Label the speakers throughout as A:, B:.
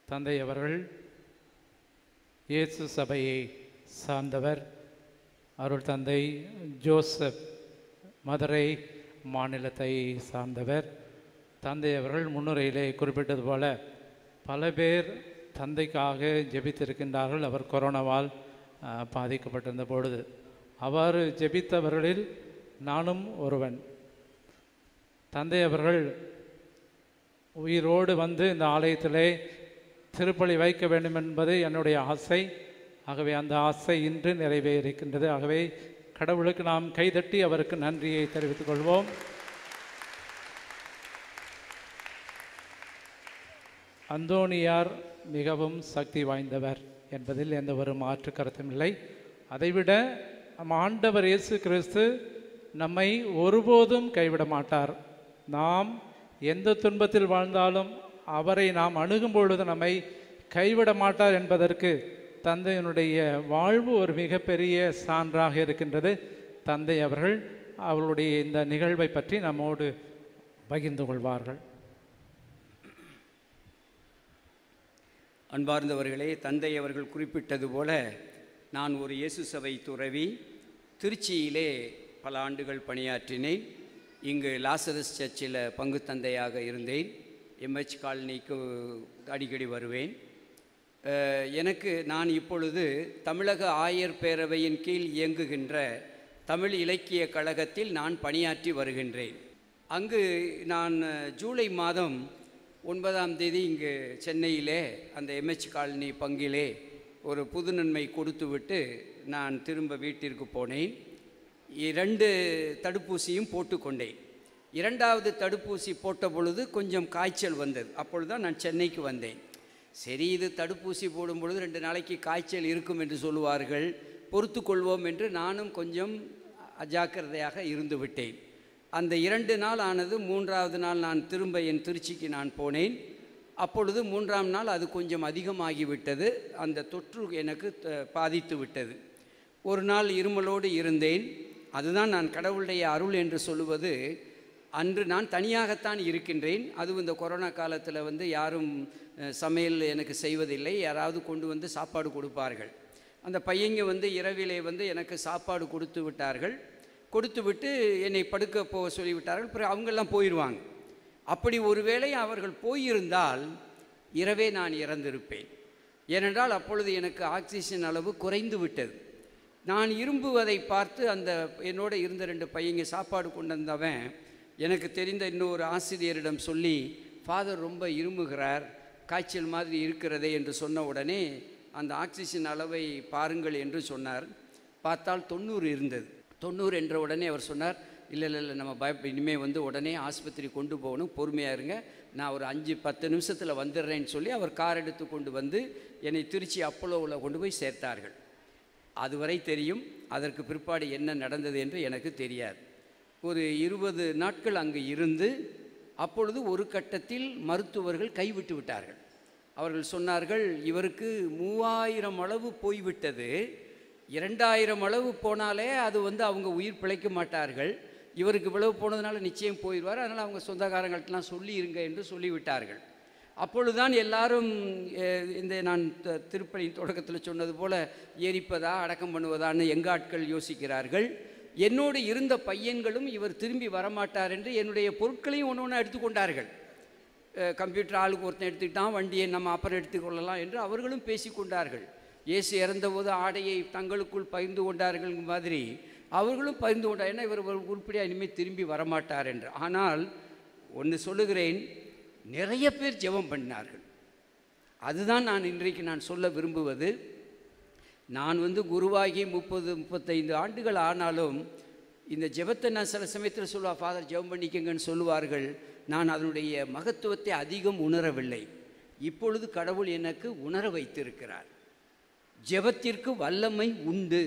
A: தந்தை அவர்கள் இயேசு சபையை சார்ந்தவர். அருள் தந்தை ஜோசப் மதுரை மாநிலத்தை சார்ந்தவர். தந்தை அவர்கள் முன்னுரையிலே குறிப்பிட்டது போல பல பேர் தந்தைக்காக ஜெபித்திருக்கின்றார்கள். அவர் கொரோனாவால் பாதிக்கப்பட்டிருந்த பொழுது அவ்வாறு ஜெபித்தவர்களில் நானும் ஒருவன். தந்தை அவர்கள் உயிரோடு வந்து இந்த ஆலயத்திலே திருப்பலி வைக்க வேண்டும் என்பது என்னுடைய ஆசை. ஆகவே அந்த ஆசை இன்று நிறைவேறிருக்கின்றது. ஆகவே கடவுளுக்கு நாம் கைதட்டி அவருக்கு நன்றியை தெரிவித்துக் கொள்வோம். அந்தோணியார் மிகவும் சக்தி வாய்ந்தவர் என்பதில் எந்த ஒரு மாற்று கருத்தும் இல்லை. அதைவிட நம் ஆண்டவர் இயேசு கிறிஸ்து நம்மை ஒருபோதும் கைவிட மாட்டார். நாம் எந்த துன்பத்தில் வாழ்ந்தாலும் அவரை நாம் அணுகும் பொழுது நம்மை கைவிட மாட்டார் என்பதற்கு தந்தையினுடைய வாழ்வு ஒரு மிகப்பெரிய சான்றாக இருக்கின்றது. தந்தை அவர்கள் அவர்களுடைய இந்த நிகழ்வை பற்றி நம்மோடு பகிர்ந்து கொள்வார்கள்.
B: அன்பார்ந்தவர்களே, தந்தை அவர்கள் குறிப்பிட்டது போல நான் ஒரு இயேசு சபை துறவி. திருச்சியிலே பல ஆண்டுகள் பணியாற்றினேன். இங்கு லாசரஸ் சர்ச்சில் பங்கு தந்தையாக இருந்தேன். எம்ஹெச் காலனிக்கு அடிக்கடி வருவேன். நான் இப்பொழுது தமிழக ஆயர் பேரவையின் கீழ் இயங்குகின்ற தமிழ் இலக்கிய கழகத்தில் நான் பணியாற்றி வருகின்றேன். அங்கு நான் ஜூலை மாதம் 9ஆம் தேதி இங்கு சென்னையிலே அந்த எம்ஹெச் காலனி பங்கிலே ஒரு புது நன்மை கொடுத்துவிட்டு நான் திரும்ப வீட்டிற்கு போனேன். 2 தடுப்பூசியும் போட்டுக்கொண்டேன். 2வது தடுப்பூசி போட்ட பொழுது கொஞ்சம் காய்ச்சல் வந்தது. அப்பொழுது தான் நான் சென்னைக்கு வந்தேன். சரி, இது தடுப்பூசி போடும் பொழுது 2 நாளைக்கு காய்ச்சல் இருக்கும் என்று சொல்லுவார்கள், பொறுத்து கொள்வோம் என்று நானும் கொஞ்சம் அஜாக்கிரதையாக இருந்து விட்டேன். அந்த 2 நாள் ஆனது. 3வது நாள் நான் திரும்ப என் திருச்சிக்கு நான் போனேன். அப்பொழுது 3ஆம் நாள் அது கொஞ்சம் அதிகமாகிவிட்டது. அந்த தொற்று எனக்கு பாதித்து விட்டது. ஒரு நாள் இருமலோடு இருந்தேன். அதுதான் நான் கடவுளுடைய அருள் என்று சொல்லுவது. அன்று நான் தனியாகத்தான் இருக்கின்றேன். அதுவும் இந்த கொரோனா காலத்தில் யாரும் சமையல் எனக்கு செய்வதில்லை. யாராவது கொண்டு வந்து சாப்பாடு கொடுப்பார்கள். அந்த பையங்க இரவிலே எனக்கு சாப்பாடு கொடுத்து விட்டார்கள். கொடுத்து விட்டு என்னை படுக்க போக சொல்லிவிட்டார்கள். பிறகு அவங்கெல்லாம் போயிடுவாங்க. அப்படி ஒருவேளை அவர்கள் போயிருந்தால் இரவே நான் இறந்திருப்பேன். ஏனென்றால் அப்பொழுது எனக்கு ஆக்சிஜன் அளவு குறைந்து விட்டது. நான் இரும்புவதை பார்த்து அந்த என்னோட இருந்த 2 பையங்க சாப்பாடு கொண்டு வந்தவன் எனக்கு தெரிந்த இன்னொரு ஆசிரியரிடம் சொல்லி, ஃபாதர் ரொம்ப இருமுகிறார், காய்ச்சல் மாதிரி இருக்கிறதே என்று சொன்ன உடனே அந்த ஆக்சிஜன் அளவை பாருங்கள் என்று சொன்னார். பார்த்தால் 90 இருந்தது. 90 என்ற உடனே அவர் சொன்னார், இல்லை நம்ம இனிமேல் உடனே ஆஸ்பத்திரி கொண்டு போகணும், பொறுமையாக இருங்க, நான் ஒரு 5-10 நிமிஷத்தில் வந்துடுறேன்னு சொல்லி அவர் கார் எடுத்து கொண்டு வந்து என்னை திருச்சி அப்போலோவில் கொண்டு போய் சேர்த்தார்கள். அதுவரை தெரியும். அதற்கு பிற்பாடு என்ன நடந்தது என்று எனக்கு தெரியாது. ஒரு 20 நாட்கள் அங்கு இருந்து அப்பொழுது ஒரு கட்டத்தில் மருத்துவர்கள் கைவிட்டு விட்டார்கள். அவர்கள் சொன்னார்கள், இவருக்கு 3000 அளவு போய்விட்டது, 2000 அளவு போனாலே அது அவங்க உயிர் பிழைக்க மாட்டார்கள், இவருக்கு இவ்வளவு போனதுனால நிச்சயம் போயிடுவார், அதனால் அவங்க சொந்தக்காரங்கள்ட்டலாம் சொல்லியிருங்க என்று சொல்லிவிட்டார்கள். அப்பொழுதுதான் எல்லாரும் இந்த நான் திருப்பலியின் தொடக்கத்தில் சொன்னது போல் எரிப்பதா அடக்கம் பண்ணுவதான்னு எங்கள் ஆட்கள் யோசிக்கிறார்கள். என்னோடு இருந்த பையன்களும் இவர் திரும்பி வரமாட்டார் என்று என்னுடைய பொருட்களையும் ஒன்று ஒன்று எடுத்துக்கொண்டார்கள். கம்ப்யூட்டர் ஆளுக்கு ஒருத்தன் எடுத்துக்கிட்டான், வண்டியை நம்ம அப்புறம் எடுத்துக்கொள்ளலாம் என்று அவர்களும் பேசி கொண்டார்கள். இயேசு இறந்தபோது ஆடையை தங்களுக்குள் பகிர்ந்து கொண்டார்கள் மாதிரி அவர்களும் பகிர்ந்து கொண்டார். ஏன்னா இவர் உருப்படியாக இனிமேல் திரும்பி வரமாட்டார் என்று. ஆனால் ஒன்று சொல்லுகிறேன், நிறைய பேர் ஜெபம் பண்ணினார்கள். அதுதான் நான் இன்றைக்கு நான் சொல்ல விரும்புவது. நான் குருவாகி 30-35 ஆண்டுகள் ஆனாலும் இந்த ஜெபத்தை நான் சில சமயத்தில் சொல்லுவாள், ஃபாதர் ஜெபம் பண்ணிக்கங்கன்னு சொல்லுவார்கள். நான் அதனுடைய மகத்துவத்தை அதிகம் உணரவில்லை. இப்பொழுது கடவுள் எனக்கு உணர வைத்திருக்கிறார். ஜெபத்திற்கு வல்லமை உண்டு.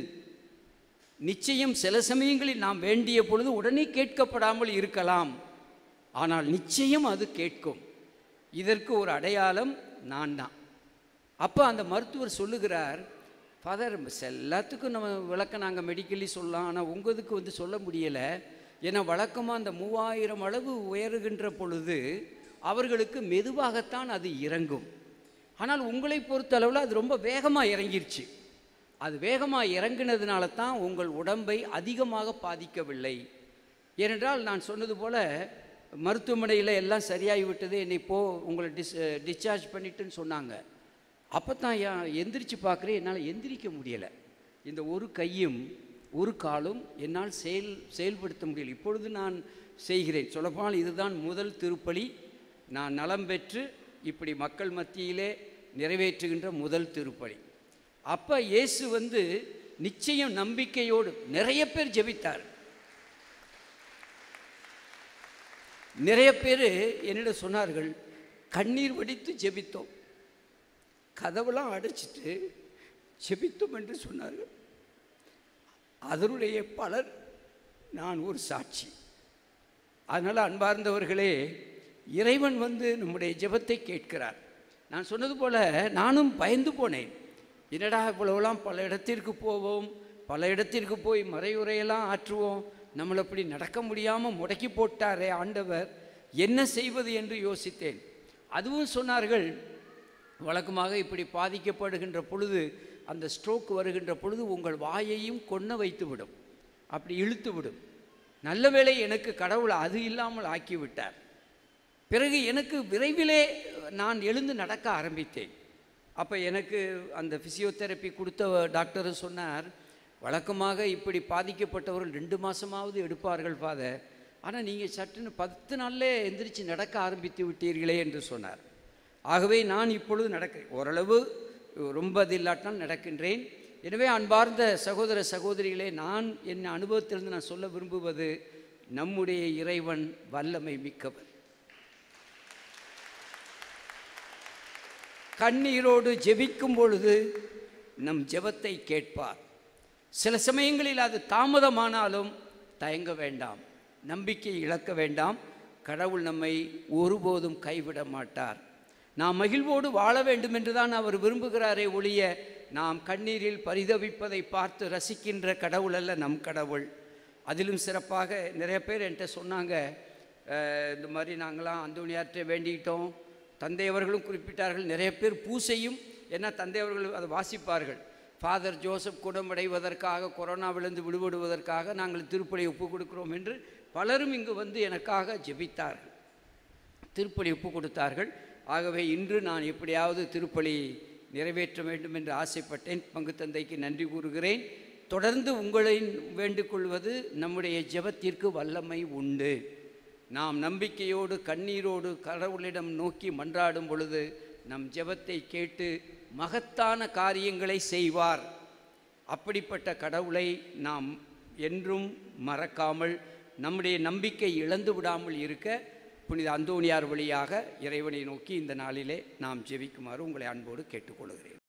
B: நிச்சயம் சில சமயங்களில் நாம் வேண்டிய பொழுது உடனே கேட்கப்படாமல் இருக்கலாம், ஆனால் நிச்சயம் அது கேட்கும். இதற்கு ஒரு அடையாளம் நான் தான். அப்போ அந்த மருத்துவர் சொல்லுகிறார், ஃபாதர் எல்லாத்துக்கும் நம்ம விளக்கம் நாங்கள் மெடிக்கலி சொல்லலாம், ஆனால் உங்களுக்கு சொல்ல முடியலை. ஏன்னா வழக்கமாக அந்த 3000 அளவு உயருகின்ற பொழுது அவர்களுக்கு மெதுவாகத்தான் அது இறங்கும். ஆனால் உங்களை பொறுத்தளவில் அது ரொம்ப வேகமாக இறங்கிருச்சு. அது வேகமாக இறங்கினதுனால தான் உங்கள் உடம்பை அதிகமாக பாதிக்கவில்லை. ஏனென்றால் நான் சொன்னது போல் மருத்துவமனையில் எல்லாம் சரியாகி விட்டது, என்னை உங்களை டிஸ்சார்ஜ் பண்ணிட்டுன்னு சொன்னாங்க. அப்போ தான் எந்திரிச்சு பார்க்குறேன், என்னால் எந்திரிக்க முடியலை. இந்த ஒரு கையும் ஒரு காலும் என்னால் செயல்படுத்த முடியல. இப்பொழுது நான் செய்கிறேன். சொல்லப்போனால் இதுதான் முதல் திருப்பலி நான் நலம் பெற்று இப்படி மக்கள் மத்தியிலே நிறைவேற்றுகின்ற முதல் திருப்பலி. அப்போ இயேசு நிச்சயம் நம்பிக்கையோடு நிறைய பேர் ஜெபித்தார். நிறைய பேர் என்னிடம் சொன்னார்கள், கண்ணீர் வடித்து ஜெபித்தோம், கதவெல்லாம் அடைச்சிட்டு ஜெபித்தோம் என்று சொன்னார்கள். அதனுடைய பலர் நான் ஒரு சாட்சி. அதனால் அன்பார்ந்தவர்களே, இறைவன் நம்முடைய ஜெபத்தை கேட்கிறார். நான் சொன்னது போல் நானும் பயந்து போனேன். என்னடா இவ்வளவுலாம் பல இடத்திற்கு போவோம், பல இடத்திற்கு போய் மறையுரையெல்லாம் ஆற்றுவோம், நம்மளை அப்படி நடக்க முடியாமல் முடக்கி போட்டாரே ஆண்டவர், என்ன செய்வது என்று யோசித்தேன். அதுவும் சொன்னார்கள், வழக்கமாக இப்படி பாதிக்கப்படுகின்ற பொழுது, அந்த ஸ்ட்ரோக் வருகின்ற பொழுது உங்கள் வாயையும் கொன்ன வைத்து விடும், அப்படி இழுத்து விடும். நல்ல வேளை எனக்கு கடவுள் அது இல்லாமல் ஆக்கிவிட்டார். பிறகு எனக்கு விரைவிலே நான் எழுந்து நடக்க ஆரம்பித்தேன். அப்போ எனக்கு அந்த ஃபிசியோதெரப்பி கொடுத்த டாக்டரும் சொன்னார், வழக்கமாக இப்படி பாதிக்கப்பட்டவர்கள் 2 மாதமாவது எடுப்பார்கள் ஃபாதர், ஆனால் நீங்கள் சட்டுன்னு 10 நாளிலே எந்திரிச்சு நடக்க ஆரம்பித்து விட்டீர்களே என்று சொன்னார். ஆகவே நான் இப்பொழுது நடக்கிறேன், ஓரளவு ரொம்ப அது இல்லாட்டால் நடக்கின்றேன். எனவே அன்பார்ந்த சகோதர சகோதரிகளே, நான் என் அனுபவத்திலிருந்து நான் சொல்ல விரும்புவது, நம்முடைய இறைவன் வல்லமை மிக்கவர். கண்ணீரோடு ஜெபிக்கும் பொழுது நம் ஜெபத்தை கேட்பார். சில சமயங்களில் அது தாமதமானாலும் தயங்க வேண்டாம், நம்பிக்கை இழக்க வேண்டாம். கடவுள் நம்மை ஒருபோதும் கைவிட மாட்டார். நாம் மகிழ்வோடு வாழ வேண்டும் என்று தான் அவர் விரும்புகிறாரே ஒழிய, நாம் கண்ணீரில் பரிதவிப்பதை பார்த்து ரசிக்கின்ற கடவுள் அல்ல நம் கடவுள். அதிலும் சிறப்பாக நிறைய பேர் என்கிட்ட சொன்னாங்க, இந்த மாதிரி நாங்களாம் அந்தோணியார்கிட்ட வேண்டிக்கிட்டோம். தந்தையவர்களும் குறிப்பிட்டார்கள், நிறைய பேர் பூசையும், ஏன்னா தந்தையவர்கள் அதை வாசிப்பார்கள், ஃபாதர் ஜோசப் குணமடைவதற்காக, கொரோனாவிலிருந்து விடுபடுவதற்காக நாங்கள் திருப்பலி ஒப்பு கொடுக்கிறோம் என்று பலரும் இங்கு எனக்காக ஜெபித்தார்கள், திருப்பலி ஒப்பு கொடுத்தார்கள். ஆகவே இன்று நான் எப்படியாவது திருப்பலி நிறைவேற்ற வேண்டும் என்று ஆசைப்பட்டேன். பங்கு தந்தைக்கு நன்றி கூறுகிறேன். தொடர்ந்து உங்களை வேண்டிக்கொள்வது, நம்முடைய ஜெபத்திற்கு வல்லமை உண்டு. நாம் நம்பிக்கையோடு கண்ணீரோடு கடவுளிடம் நோக்கி மன்றாடும் பொழுது நம் ஜெபத்தை கேட்டு மகத்தான காரியங்களை செய்வார். அப்படிப்பட்ட கடவுளை நாம் என்றும் மறக்காமல், நம்முடைய நம்பிக்கை இழந்து விடாமல் இருக்க புனித அந்தோணியார் வழியாக இறைவனை நோக்கி இந்த நாளிலே நாம் ஜெபிக்குமாறு உங்களை அன்போடு கேட்டுக்கொள்கிறேன்.